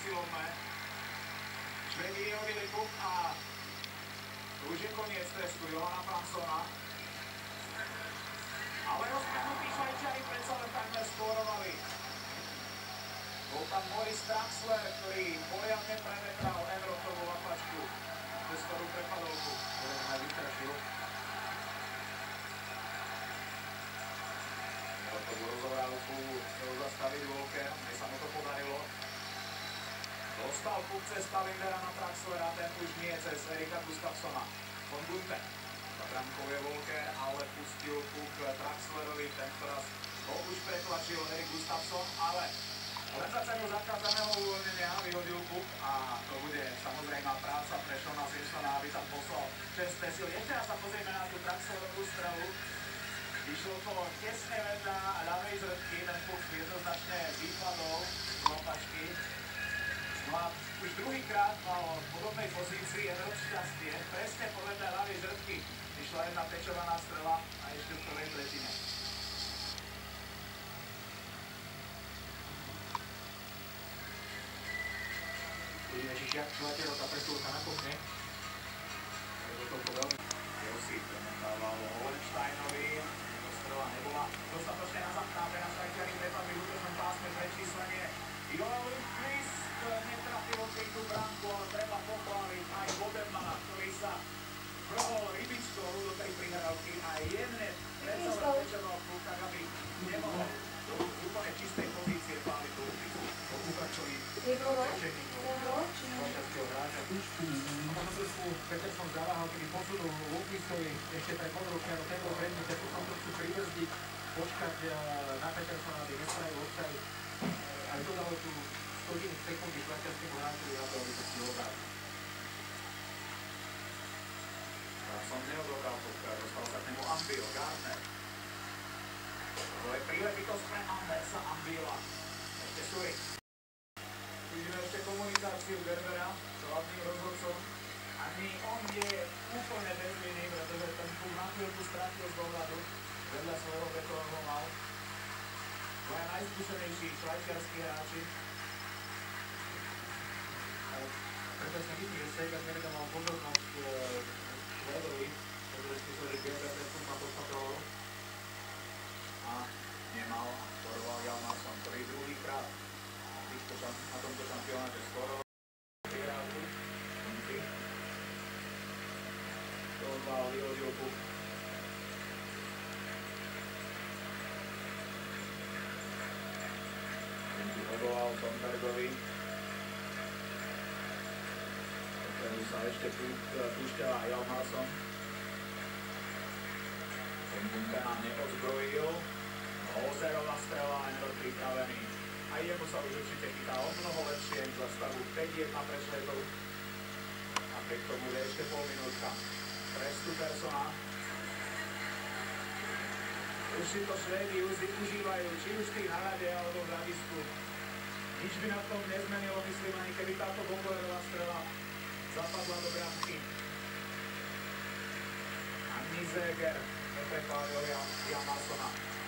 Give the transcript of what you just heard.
silné. Švedi vyhodili puk a už je koniec testu Johana Franssona. Ale rozbehnutí Švajčiari predsa len takmer skórovali. Bol tam Maurice Draxler, ktorý poriadne prevetral Enrotovú lapačku. Cez ktorú prepadovku, ktorú ma vystrašil. Enrotovú rozohrávku chcel zastaviť Walker, mne sa mu to podarilo. Dostal puk cez Tavindera na Draxlera, ten už nie cez Erika Gustafssona. Von Gunten. Za brankou je Walker, ale pustil puk Draxlerovi, ten teraz ho už pretlačil Erik Gustafsson, ale len za cenu zakázaného uvoľnenia vyhodil puk a to bude samozrejmá práca pre Shona Simpsona, aby tam poslal čerstvé sily. Ešte raz sa pozrieme na tú Draxlerovú strelu. Išlo to tesne vedľa ľavej zrtky, ten puk jednoznačne vypadol z lopačky. No a už druhýkrát mal v podobnej pozícii Enrot šťastie. Presne povedľa ľavej zrtky išla jedna pečovaná strela a ešte v prvej tretine. Uvidíme, či Švajčiarov tá presúvka nakopne. Je to toľko veľmi. Josip dával Hohensteinovi. Táto strela nebola dostatočne nazapnávená. Švajčiari prepadli v útočnom pásme prečíslenie. Joel Lundqvist netrafil tú bránku, ale treba pochváliť aj Bodermana, ktorý sa prohol rybičkou do tej prihrávky a jemne predsa len pečenoval puk, tak aby nemohol do úplne čistej pozície páliť tú rybičku. Po Kukačovi pečením švajčiarskeho hráča. A možno trošku Peterson zaváhal, keby posunul Lundqvistovi ešte pre područia, no ten bol predný, tak som trošku pribrzdiť, počkať na Petersona, aby nespravil offside. Aj to dalo tú 100 sekundy švajčiarskému hráčovi na to, aby sa si obral. Som neodobral puk, dostal sa k nemu Ambil, Gardner. To je príležitosť pre Andersa Ambila. Ešte Surik. Vidíme ešte komunikáciu Gerbera s hlavným rozhodcom. Ani on je úplne bezvinný, pretože ten puk na chvíľku strátil z dohľadu. Vedľa svojho betónho mal. To je najskúsenejší švajčiarskí hráči. Preto sa vidí, že Sega Merida mal pozornosť Švedovi, pretože si myslel, že Gerber ten puk má pod kontrolou. A nemal, skoroval Hjalmarsson, ktorý druhýkrát na tomto šampionáte skoroval. Vyhrávku. Dohodval, vyhodil puk. Odvolal Tombergovi, ktorý sa ešte púšťal aj Hjalmarsson. Ten Bunkana neodzbrojil, Ozerová strela, Enrot pripravený. A jemu sa už určite chytá o mnoho lepšie za stavu 5-1 pre Švedov. A keď to bude ešte pol minútka trestu Persona. Už si to Švédi užívajú, či už tí na rade alebo v hľadisku. Nič by na tom nezmenilo, myslím, ani keby táto Bombolerová strela zapadla do bránky. Ani Zeger neprepálil Hjalmarssona.